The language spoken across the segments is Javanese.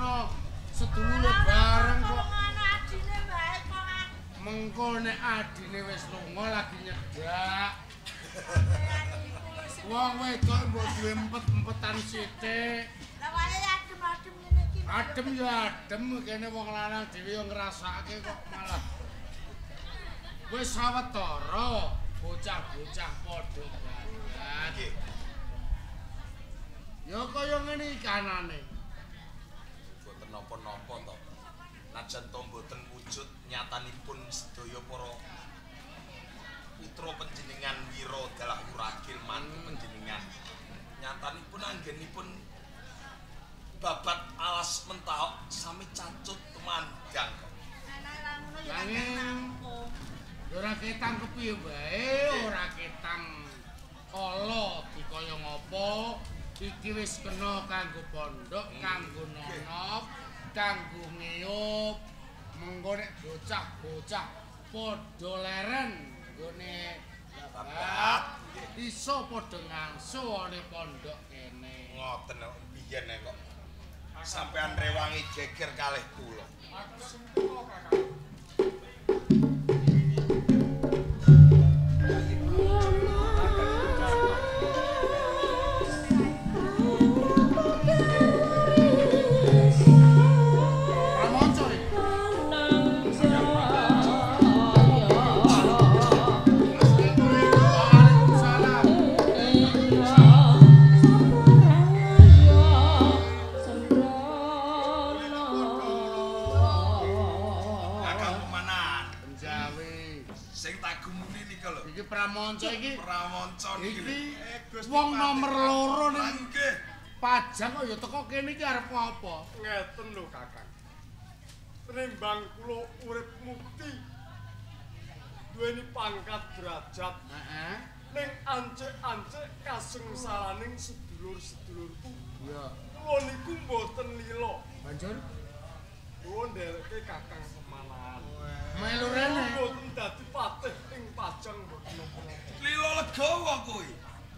ana sedulure bareng kok. Mengko nek adine wis lunga lagi nyedak. Wong wedok mbok duwe empet-empetan sithik. Lah wae adem-adem ngene iki. Adem ya adem kene wong lanang dhewe yo ngrasake kok malah. Wis sawetara bocah-bocah padha banget. Ya kaya ngene iki anane. Mboten napa-napa to. Najan to mboten wujud nyatanipun sedaya para putra panjenengan Wira dalah Uragil mantu panjenengan. Nyatanipun anggenipun babat alas mentahok sami cacut temandang kok. Nanging ora ketang kepiye wae, ora ketang kala dikaya ngapa. Iki wis kena kanggo pondok, kanggo nonop, kanggo ngiyup. Mengko nek bocah-bocah padha leren nggone babat iso padha ngangsu ana pondok kene. Ngoten biyen kok sampean rewangi geger kalih kula. Pramonco iki Pramonco iki wong nomor loro ning Pajang kok ya teko kene iki arep apa? Ngeten lho Kakang. Tenimbang kula urip mukti duweni pangkat derajat. Heeh. Ning ancik-ancik kasengsaraning sedulur-sedulurku. Iya. Kula niku mboten lila. Banjur kula ndereke Kakang Pemalan. melu rene. Mboten dadi patih ing Pajang mboten napa-napa. Lila legawa kuwi.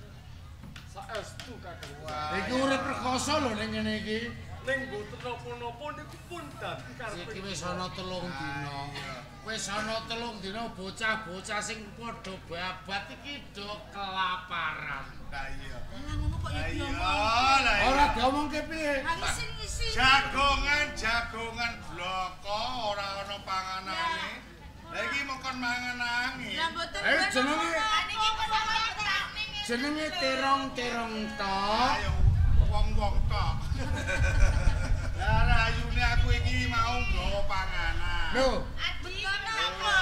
Saestu Kakang. Iki urip rekoso lho ning ngene iki. Ning mboten napa-napa niku pun dadi karepe. Iki wis ana 3 dina. Wis ana 3 dina bocah-bocah sing padha babat iki do kelaparan. Lah iya. Ngono kok ya Iya, Ora diomongke piye? ngisi. Jagongan bloko ora ana panganane. Lah iki mongkon mangan angin. Lah mboten. Jenenge Niki jenenge terong-terong tok. Ayo wong-wong tok. Lah rayune aku iki mau nggawa panganan. Lho, Adi napa?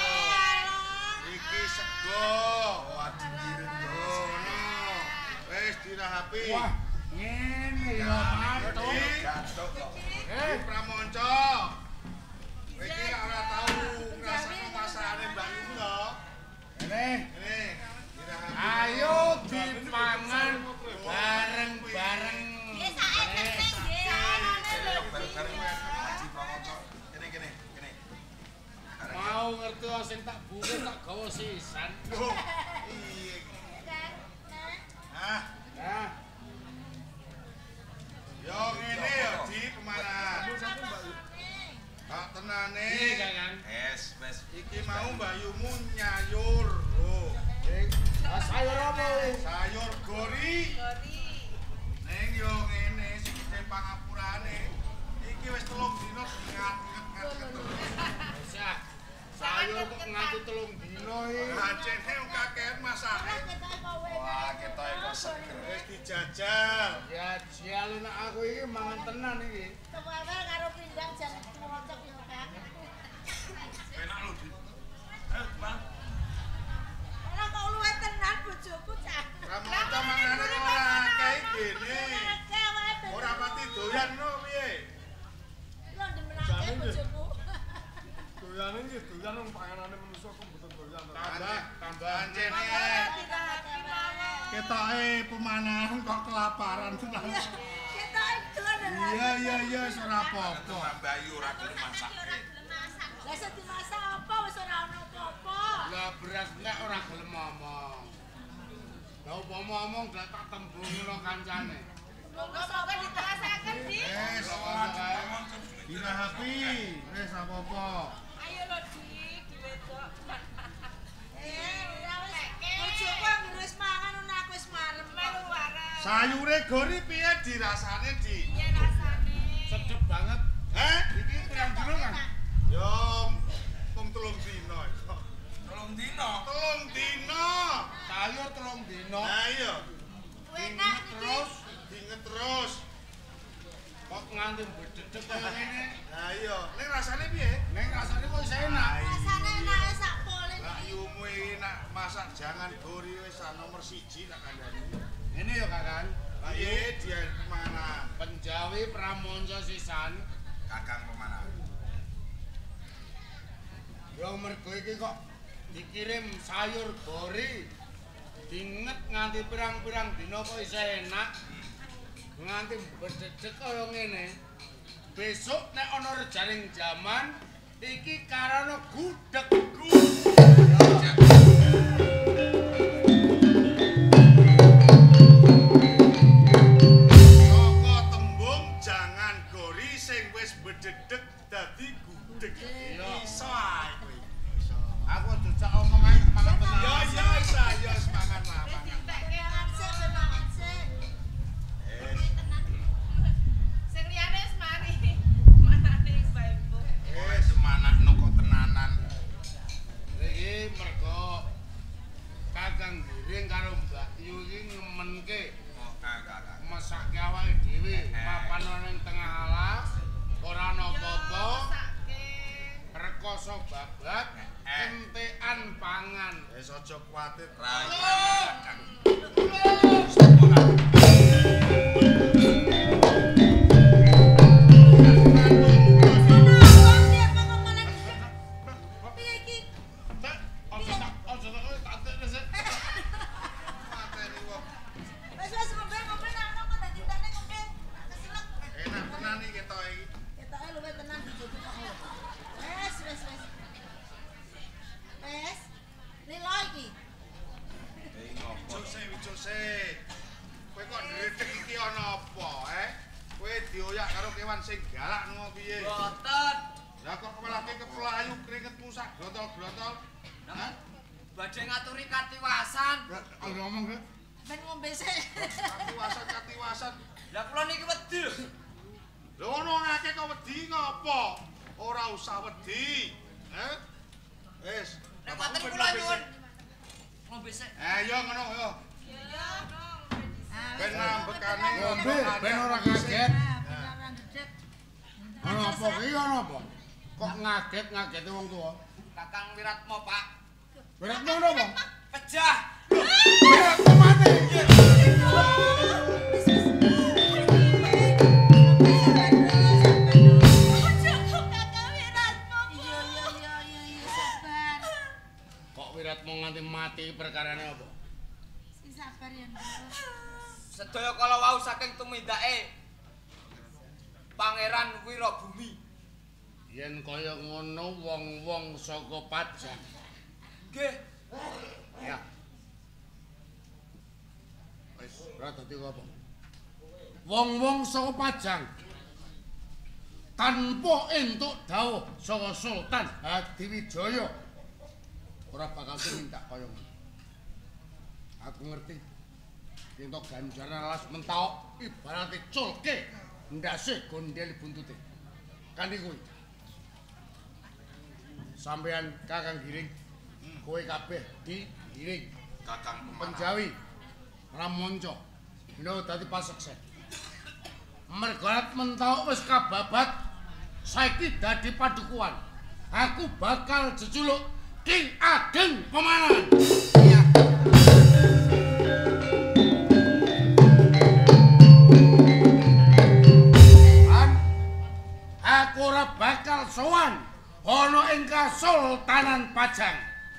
Iki sego, adi direndono. Wis dirahapi. wah, ngene ya patok. Gathok kok. Pramonco. Kowe iki ora tau ngrasakno masakane Mbak Yum to? Ngene, Ini dirahapi. ayo dipangan bareng-bareng. Nggih saiki nggih. Bareng-bareng Haji Pramonco. Kene. Mau ngerti sing tak bungkus tak gawa sisan. Loh, iya. Hah? Nah, Yo ngene ya Di Pemanan. Tak tenane. iki kan. Wes. Iki mau mbayumu nyayur. Oh, Sayur apa? sayur gori. Ning yo ngene sikile pangapurane. Iki wis 3 dina ngat-ngat terus. Usah. Sayur kok nganti 3 dina iki. Acene kakean masake. Wah, ketoke kok seger. Wis dijajal. Ya jial nek aku iki mangan tenan iki. Kewawel karo pindang jangan cocok ya, Kang. Enak lho, Di. Bang. Ora kok luwe tenan bojoku cah. Pramonco mangane ora akeh gene. Ora pati doyan no piye? Lho ndemenake bojoku. Doyane nggih doyan wong panganane manusa kok mboten doyan. Tambah ancene. Ketoke pemanahan kok kelaparan tenan. Kita itu adalah. Iya, ora apa-apa. Mbak Yu ora gelem masake. Lah sing dimasak apa wis ora ono apa-apa. Lah beras nek ora gelem ngomong. Lah umpama ngomong gak tak tembung ngono kancane. Monggo-monggo diterasaken, Dik. Wis, dirahapi. Wis apa-apa. Ayo lho, Dik, diwedok. Ora wis. Bojoku anggere wis mangan ngono aku wis marem. Melu wareng. Sayure gori piye dirasane, Dik? Piye rasane? Sedep banget. Heh? Iki pirang dino, Kang? Yo, mung 3 dino. 3 dino. 3 dino. Sayur 3 dino. Lah iya, Enak Terus dinget terus. kok nganti bededek kaya ngene. Lah iya, ning rasane piye? Ning rasane kok isih enak. rasane enake sak pole Lah iki. yumu iki nak masak jangan gori wis nomor 1 tak kandhani. Ini ya Kakang. Lah iya dia mana? Penjawi Pramonco sisan. Kakang pemana? Ya mergo iki kok dikirim sayur gori. Dinget nganti pirang-pirang dina kok isih enak. Nganti bededek kaya ngene. Besok nek ana rejaning jaman iki karana gudeg. Saka tembung jangan gori sing wis bededek dadi gudeg. Iya. Iso ae kowe. Aku dijak omong ae mangan tenan. Ya ya isa ya semangat lah Wis mangan. ditekke mangan sik, mangan sik. Wis Sing liyane wis mari. Manane Mbak Ibu. wis Semanakno kok tenanan. Iki mergo Kakang Giring karo Mbak Yu iki ngemenke Oh, kakang. mesake awake dhewe papan ning tengah alas ora ana apa-apa rekoso babat entekan pangan. wis aja kuwatir. Rai kakang. Mateni wong. Wis ngombe nang kok dadi tane ngombe. Keselak. Enak tenan iki ketok iki. Ketoke luwih tenan bojoku kok. Wis. Wis. Lilo iki. Eh ngopo? Wijose. Kowe kok ndredeg iki ana apa, Kowe dioyak karo kewan sing galak ngono piye? Boten. Lah kok malah kepelayu keringetmu sak grotol-grotol? Hah? Badhe ngaturi katiwasan. Ayo ngomong ke. Ben ngombe sik. Katiwasan. Lah kula niki wedi lho. Lho ono akeh kok wedi ngopo? Ora usah wedi. Wis. Nek mboten kula nyuwun ngombe sik. Yo ngono yo. Iya, dong. Ben nambekane Ngombe ben ora kaget. Ora ndedek. Ana apa iki ana apa? Kok ngaget-ngageti wong tuwa? Kakang Wiratmo, Pak. Berat ngono apa? Pejah. Berat mati. Kok Wiratmu nganti mati perkarane apa? Sabar ya, Nduk. Sedaya kala wau saking tumindake Pangeran Wirabumi. Yen kaya ngono wong-wong saka Pajang. Nggih. Ya. Wis ora dadi apa. Wong-wong saka Pajang tanpa entuk dawuh saka Sultan Hadiwijaya ora bakal minta kaya ngono. Aku ngerti. Entuk ganjaran alas mentok ibarate culke ndase gondel buntute. Kanthi kuwi. Sampeyan Kakang Giring, kowe kabeh digiring. Kakang pemana? Penjawi Pramonco lho dadi pasekse. Mergarat mentok wis kababat saiki dadi padukuhan. Aku bakal jejuluk Ki Ageng Pemanan. Iya. Lan aku ora bakal sowan ana ing Kasultanan Pajang.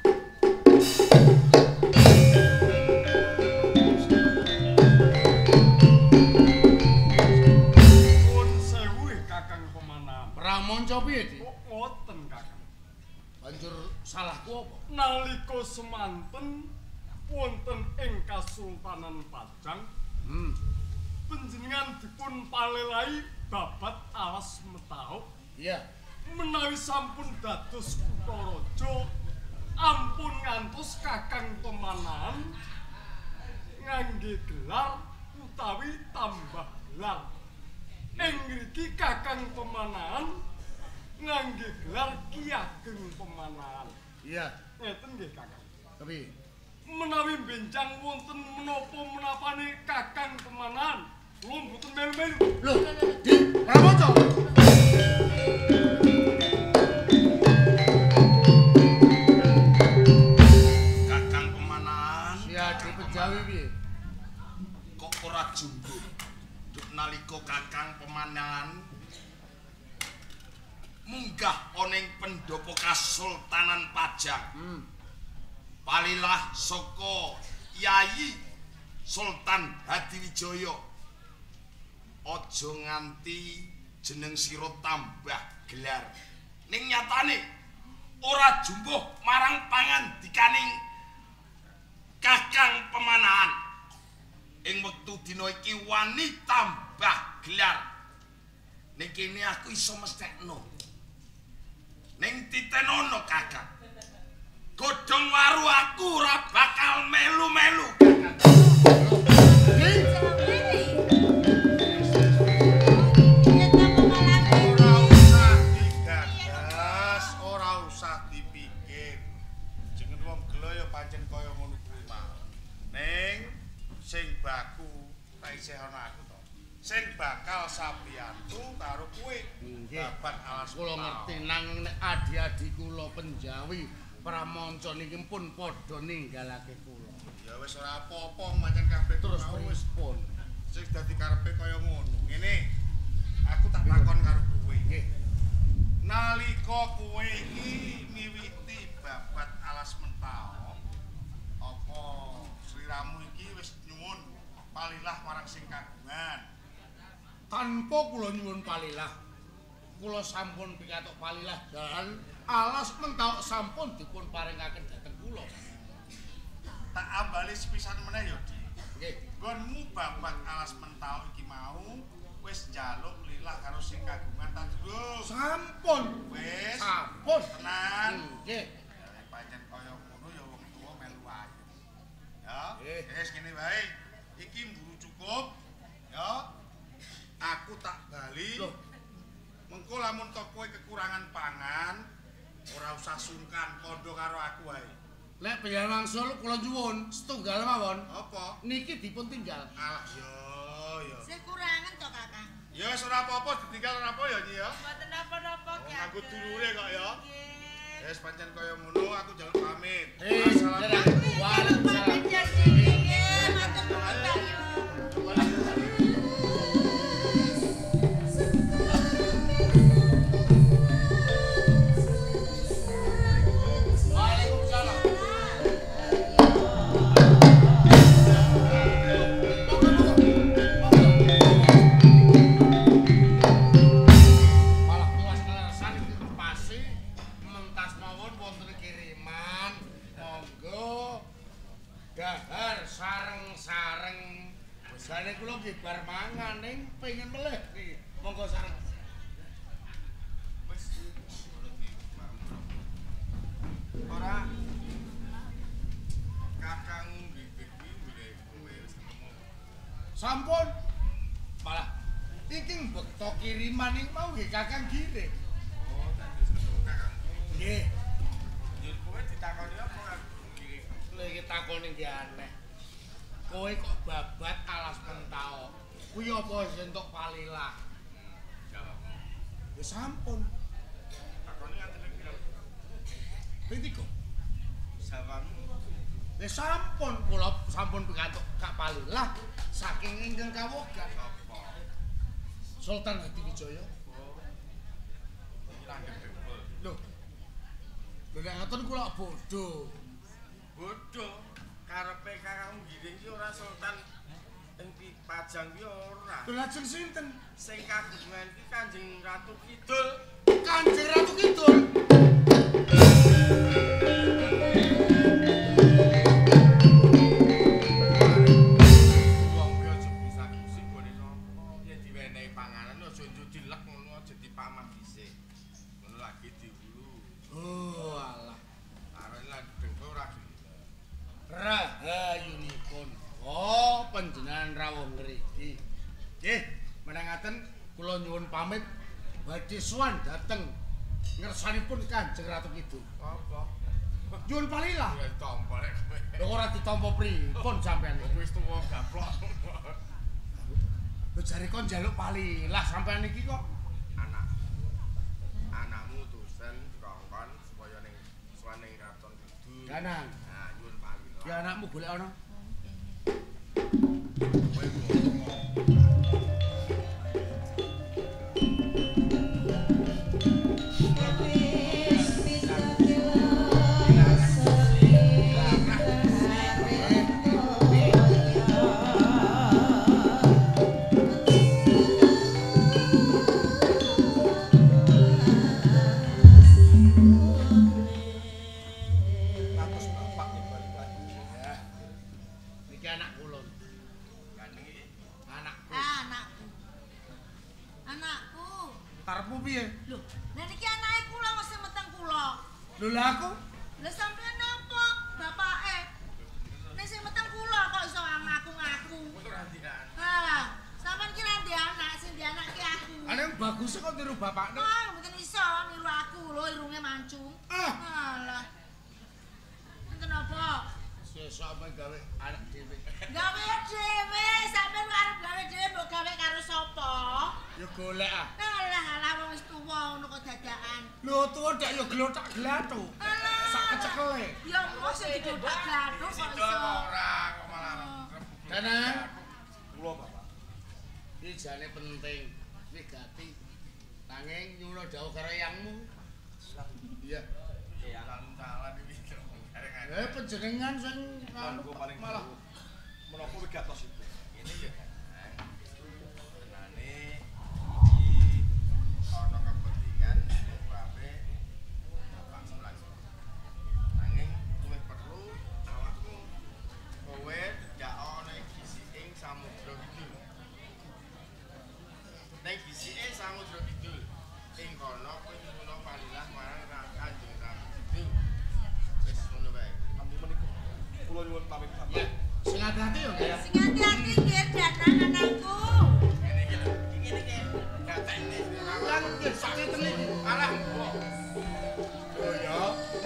Pun sewu Kakang Pemanam. Pramonco piye, Dik? Kok ngoten Kakang? Banjur salahku apa? Nalika semanten wonten ing Kasultanan Pajang panjenengan dipun palelahi babat alas metauk. Iya. Menawi sampun dados Kutaraja ampun ngantos Kakang Pemanahan ngangge gelar utawi tambah gelar. Ing mriki Kakang Pemanahan ngangge gelar Ki Ageng Pemanahan. Iya. Ngeten nggih Kakang. Tapi Menawi benjang wonten menapa-menapane Kakang Pemanahan, kula mboten melu-melu. loh, Di Pramoco. Kakang Pemanahan Siadi Pejawi piye? kok ora jumbo. Duk nalika Kakang Pemanahan munggah ana ing pendopo Kasultanan Pajang. Palilah saka Yayi Sultan Hadiwijaya. Aja nganti jeneng sira tambah gelar. Ning nyatane ora jumbuh marang pangandikaning Kakang Pemanahan. Ing wektu dina iki wani tambah gelar. Ning kene aku iso mesthekno. Ning titenono Kakang. Godhong waru aku ora bakal melu-melu. Ora usah digagas, ora usah dipikir. Jeneng wong gelo ya pancen kaya ngono kuwi mau. Ning sing baku ta isih ana aku to. Sing bakal sabiyantu karo kowe. Babat alas Kula ngerti nanging nek adi-adi kula Penjawi Pramonco niki pun padha ninggalake kula. Ya wis ora apa-apa pancen kabeh Terus mau wis pripun? sing dadi karepe kaya ngono. Ngene, aku tak takon karo kowe. Nggih. Nalika kowe iki miwiti babat alas mentao, apa sliramu iki wis nyuwun palilah marang sing kagungan? Tanpa kula nyuwun palilah. Kula sampun pikatuk palilah dan alas mentawak sampun dipun paringaken dhateng kula. Tak ambali sepisan meneh ya, Di. Nggih. Nggonmu babat alas mentao iki mau wis njaluk lilah karo sing kagungan ta durung? Sampun. Wis. Sampun. Tenan. Nggih. Ya pancen kaya ngono ya wong tuwa melu ayu. Ya, Nggih. wis ngene wae. Iki mburu cukup. Ya. Aku tak bali. Loh. Mengko lamun tok kowe kekurangan pangan, ora usah sungkan kandha karo aku wae. Lek pengen wangsul kula nyuwun setunggal mawon. Apa? Niki dipun tinggal. Alah ya. Sekurangan to Kakang. Ya wis ora apa-apa ditinggal ora apa ya Nyi ya. Mboten napa-napa Oh, Ki. nganggo dulure kok ya. Nggih. Wis pancen kaya ngono aku njaluk pamit. Assalamualaikum. Pamit ya Ci. Nggih, matur nuwun Bayu. Waalaikumsalam. Malah puas kaleresan pasti mentas mawon wonten kiriman. Monggo dahar sareng-sareng. Besane kula nggih bar mangan ning pengen meleh iki. Monggo sareng. Wis ora Kakang bibit iki mulai kowe wis ketemu. Sampun. Malah iki bekto kiriman ning mau nggih Kakang giring. Oh, tadi wis ketemu Kakang. Nggih. Njur kowe ditakoni apa kirim? Lha iki takone iki aneh. Kowe kok babat alas mentao. Kuwi apa wis entuk palilah? Jawab. Ya sampun. Takoni nganti piro? Pintiko. Sawanmu. Ya sampun kula sampun pikantuk kak palilah saking ingkang kawogan. Apa? Sultan Hadiwijaya. Oh. Iki langgeng bebol. Loh. Lho nek ngoten kula bodho. Bodho, karepe Kakang giring ki ora sultan ing Pajang ki ora. Lho lajeng sinten? Sing kagungan ki Kanjeng Ratu Kidul. Kanjeng Ratu Kidul. Wong kuwi aja bisa musik gone lagi diulu. Oh alah. Arene lan dengko ora gila. Rahayunipun. Oh, panjenengan rawuh ngriki. Nggih, menangaken kula nyuwun pamit badhe sowan dhateng ngersanipun Kanjeng Ratu Kidul. Apa? Nyuwun palilah. Ya tampa nek kowe. Lho ora ditampa pripun sampean iki? Wis tuwa gaplok. Lho jare kon njaluk palilah sampean iki kok. Anakmu dosen dikongkon supaya ning suwane Raton Kidul. Danang. Nah, nyuwun palilah. Ya anakmu golek ana. Kowe ngomong. Ngatus bapak nih balik lagi. Ya. Niki anak kula. Kan iki Anakku. Anakku. Anakku. Karepmu piye? Lho, lah niki anake kula mesti meteng kula. Lho lah aku Lah sampeyan napa, bapake? Nek sing meteng kula kok iso ngaku-ngaku. ora ndikan. Ha, sampeyan ki ra ndek anak, sing ndek anak ki aku. aneh bagus kok niru bapakne. Ah, mungkin iso niru aku lho irunge mancung. Ah, Alah. Enten apa? sesuk men gawe anak dhewe. Gawe dhewe, sampeyan arep gawe dhewe mbok gawe karo sapa? Ya golek ah. Alah, wong wis tuwa ngono kok dadakan. Lho tuwa dak ya glotak glatu. Alah. Sak kecekele. Ya mos sing didodok gaduh kok Sido iso. ora kok malah rebutan. Danang. Kula bapak. Iki jane penting. Wigati. Nanging nyuwun dawuh karo yangmu. Iya. Jalan-jalan iki. Panjenengan sing Kan gua paling malah menapa wigatos itu. Ini ya tenane iki ana kepentingan umpame Bapak Semlas. Nanging luwih perlu awakmu kowe gak ana gising Samudra Kidul. Nek gisike Samudra Kidul ing kono kowe nyuwun palilah marang Kanjeng Ratu Kidul. Wis ngono wae. Nampi menika kula nyuwun pamit bapak. ya sing hati-hati yo ya. Sing hati-hati nggih danang anakku. Ngene iki lho. Ngene iki. Gatekne. Lan nggih sak ngeten iki. Alah, mbok. Oh ya.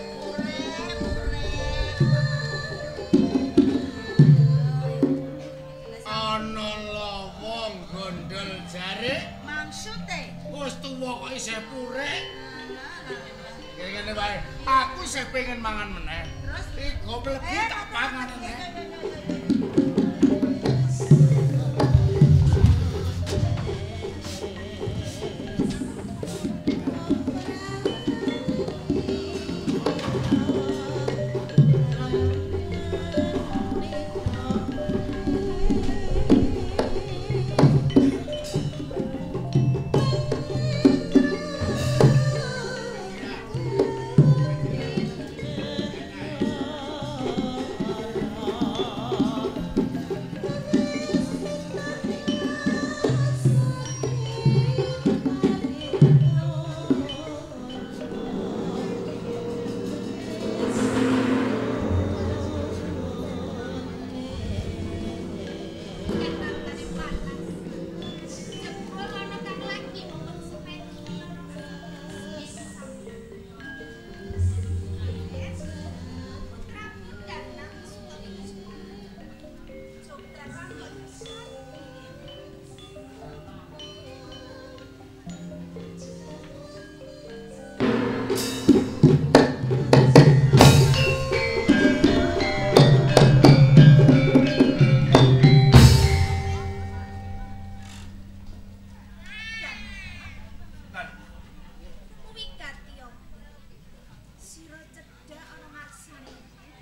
Ana lowong gondol jare Maksude. wis tuwa kok isih purek. Ngene wae. Aku isih pengen mangan meneh. Terus Iki gobleki tak pangan meneh. Kuwi Gatio. Sira cedhak ana maksane.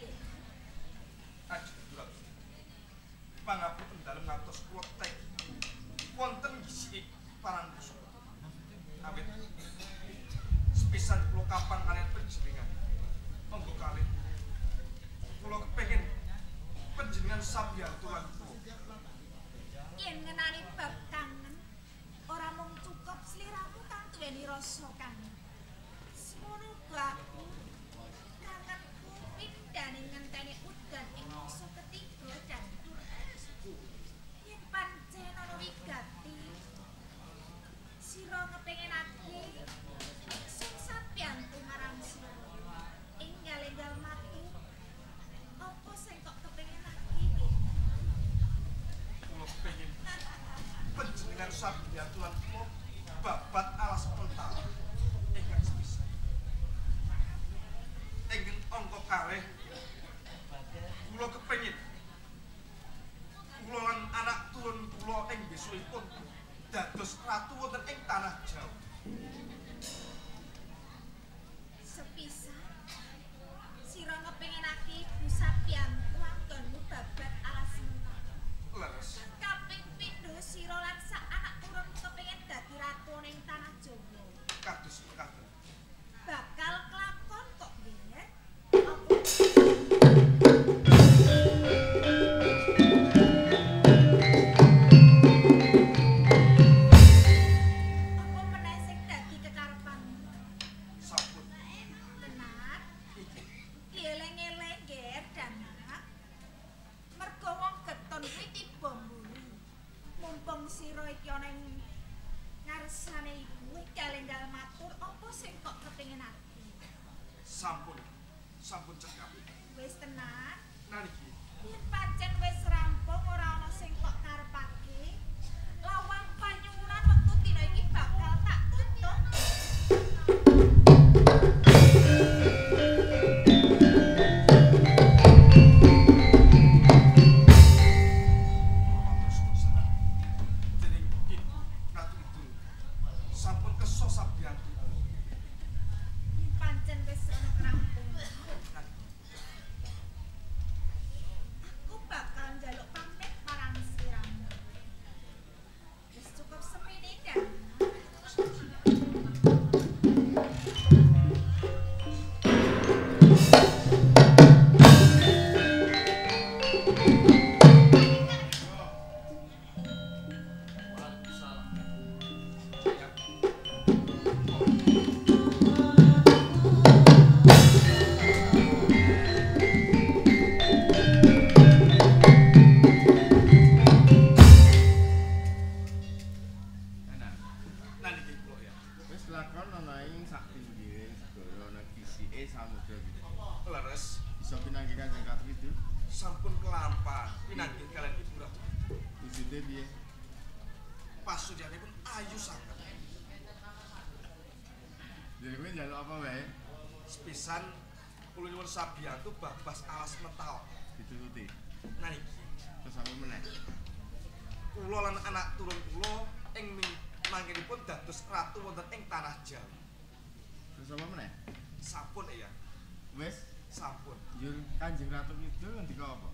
Aduh. Pangapunten dalem ngantos kula tek. Wonten gisik parang kusuk. Awit sepisan kula kapan kalian panjenengan. Monggo kalih. Kula kepengin panjenengan sabiyantu lan kula. Yen ngenani bab kangen, ora mung cukup sliramu kang duweni rasa kangen. Ngono uga aku. Kangenku pindhane ngenteni udan ing mangsa ketiga dan yen pancen ana wigati sira ngepengenake sing sampeyanku marang sira enggal-enggal matu apa sing kok kepengenake Kula kepengin panjenengan sabiyan tuan kula babat alas pental ingkang sepisan. Ingkang angka kalih kula kepengin kula lan anak turun kula ing besokipun dados ratu wonten ing tanah Jawa. sepisan sira ngepengenake ibu sapiyanku anggonmu babat alas mental. Leres. Kaping pindho sira lan sak anak turun kepengin dadi ratu ning tanah Jawa. Kados mekaten. Bakal kelakon kok nggih. Apa meneh sing dadi kekarepanmu? Sampun. Tenan. Dieling-eling nggih, Danak. Mergo wong geton kuwi tiba mburi. Mumpung sira iki ana ing ngarsane ibu, enggal-enggal matur apa sing kok kepengenake? Sampun. Sampun cekap. Wis tenan. Naliki Yen pancen wis rampung ora ana sing kok karepake, lawang panyuwunan wektu dina iki bakal tak tutup. matur suwun sanget. Dening Ibu Ratu Idul sampun kersa sabiyantu. Yen pancen wis ana rampung, aku bakal njaluk pamit marang siramu. Wis cukup semene kan? Naliki kula ya. Wis lakon ana ing sak pinggire segara ana gisike samudra iki. Leres. Bisa pinanggih Kanjeng Ratu Kidul. Sampun kelampan pinanggih kalian Ibu Ratu. Wujude piye? Pasudyanipun ayu sanget. Jadi kowe njaluk apa wae? Sepisan kula nyuwun sabiyantu babas alas metal. Dituruti. Naliki Terus apa meneh? kula lan anak turun kula ing mangkenipun dados ratu wonten ing tanah Jawa. Terus apa meneh? Sampun ya. Wis Sampun. njur Kanjeng Ratu Kidul ngendika apa?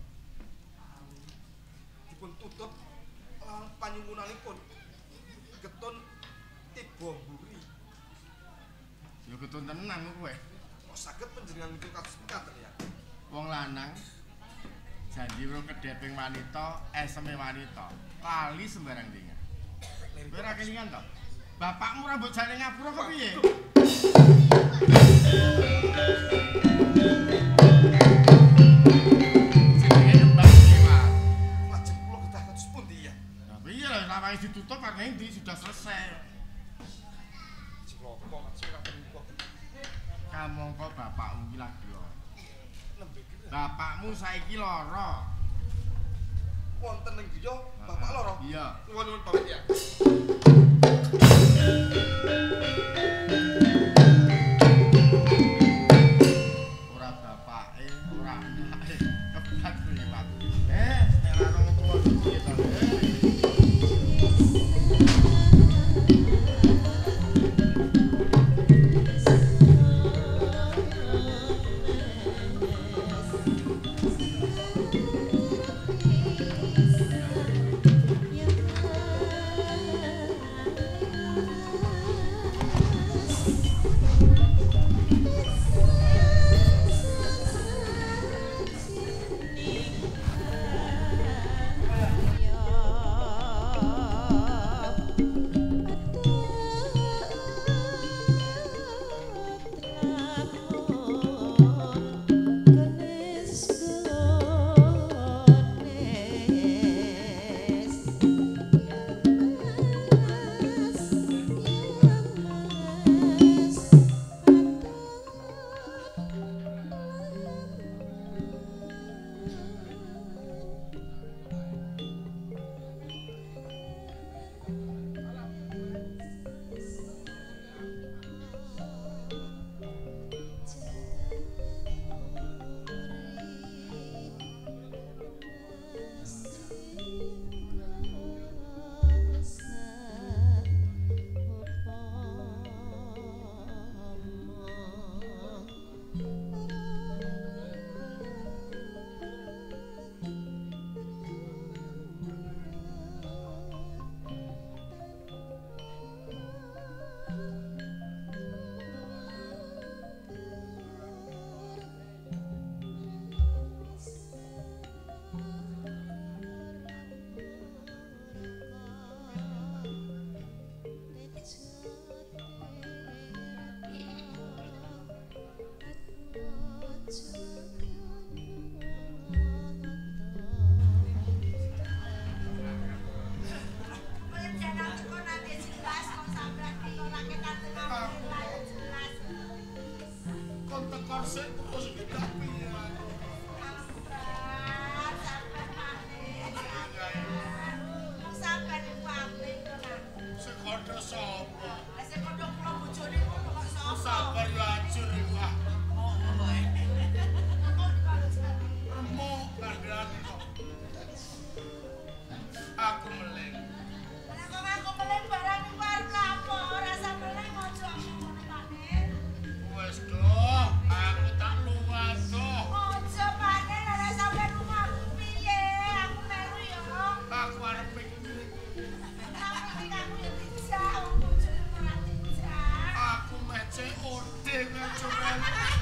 Dipun tutup lawan panyuwunanipun getun tiba mburi. Ya ketun tenan kowe. Kok saged panjenengan niku kados mekaten ya. Wong lanang janji wong kedheping wanita, eseme wanita. Lali sembarang dingin. Kowe ora kelingan to? Bapakmu rambut jane ngapura kok piye? Jenenge kembang liwat. Lajeng kula kedah kados pundi ya? Nah, piye lho lawange ditutup karena ini sudah selesai. Ciloko kados mekaten niku. Kamangka bapakmu iki lagi lara. Nembe kira. Bapakmu saiki lara. Wonten ning griya bapak lara. Iya. Nuwun pamit ya. Ora bapake, ora anake. Kebak liwat. Nek ora ono tuwa piye to? tekor sik terus kita piye. Sampai pamit tenan. Sekondo sapa? Lah sing kodho kula bojone ngono kok sapa? Sabar yo ajur iku ah. Remuk kandhane kok. Aku meleng. Lah kok aku meleng barang iku arep lapo, rasa meleng ojo ngono maneh. Wes doh, aku tak luas doh. Ojo maneh ora sampe rumahku piye, aku melu yo. Aku arep pikir. Tapi aku yo dijak, bojone ora dijak. Aku mece ode ngacuran.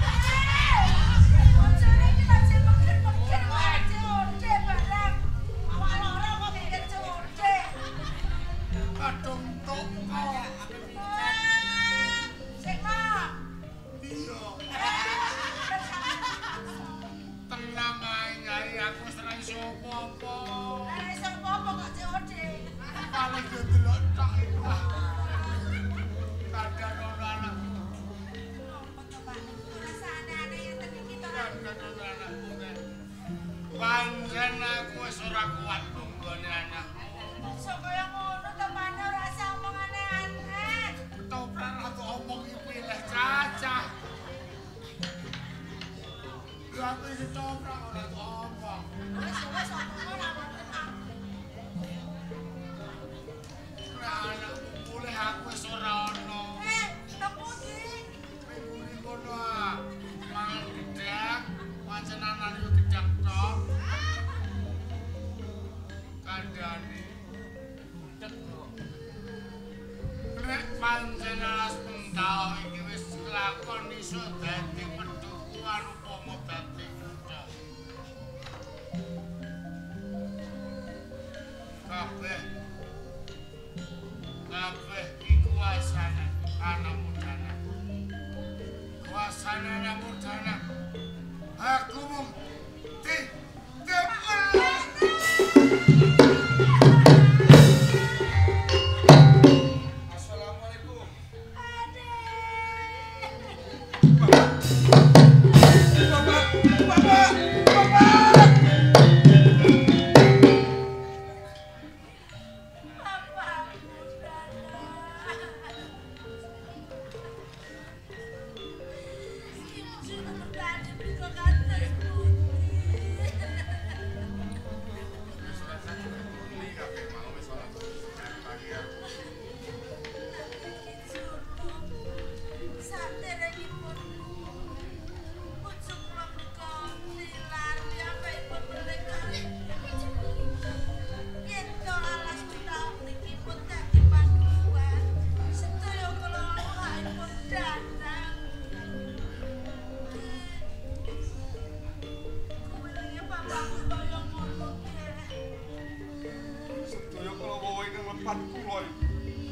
Bojone iki lagi mikir-mikir wae ode barang. Awak ora kok mikir ode. Kadung tok kok. Sing mau. Iya. Tenang ae nyai aku wis ora iso apa-apa. Lah iso apa kok ode. Paling yo delok tok iku. Kadang ora anakku. Pancen aku wis ora kuat tunggone anakku. Sok kaya ngono temane ora usah omong aneh-aneh. Ketoprak ratu omong iki pilih cacah. Aku iki ketoprak ora omong. Wis omong ora wonten aku. Ora anakku mulih aku wis ora ono. Temu ndi? Minggu kono ah. Mangan gedhang, pancen anan yo gedhang tok. Kandhane budek kok. Nek pancen alas pentau iki wis lakon iso dadi petuku upama dadi gedhang. Kabeh iku wasana anak mudana. Wasana anak mudana. Aku mung Assalamualaikum. Sedaya kula wae ing lepat kula iki.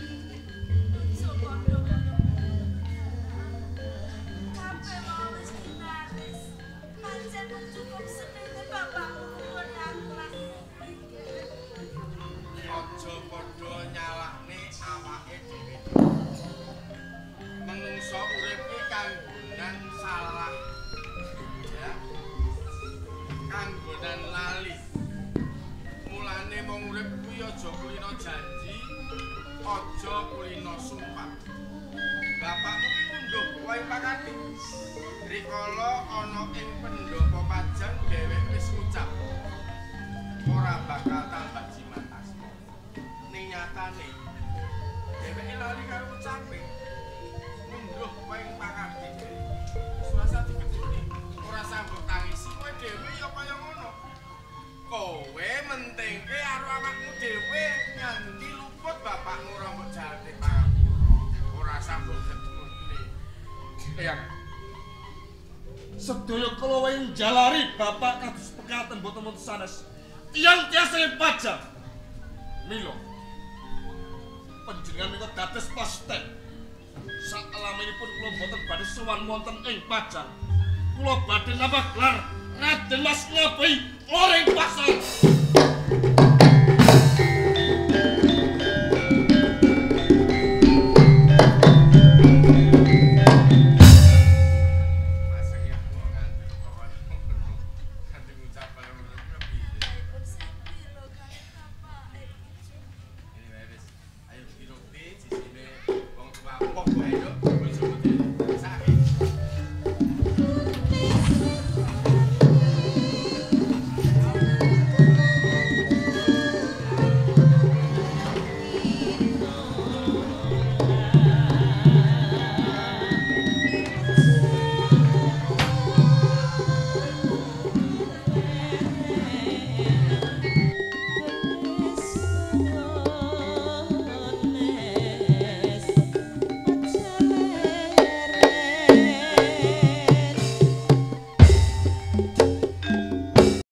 Aja padha nyalahne awake dhewe. Menungso urip iki kanggonan salah. Ya. Kanggonan lali. Mulane wong urip kuwi aja kulino janji, aja kulino sumpah. Bapakmu ki mundhuh wae pakati. Rikala ana ing pendopo pajang dhewek wis ngucap ora bakal tambah jimat asma. Ning nyatane dheweke lali karo ucape. Mundhuh wae pakati. Suasa digedhuni ora sambut tangisi kowe dhewe ya kaya ngono. Kowe mentingke karo awakmu dhewe nganti luput bapakmu rambut jate pangapura. Ora sambut gedhune. Eyang. Sedaya kula wae njalari bapak kados pekaten boten wonten sanes. Tiyang tiasa pajang. Mila. Panjenengan menika dados pasten. Sakalaminipun kula boten badhe sowan wonten ing pajang. Kula badhe nambah gelar Raden Mas Ngabai Oreng Pasar. Maseng apa kowe?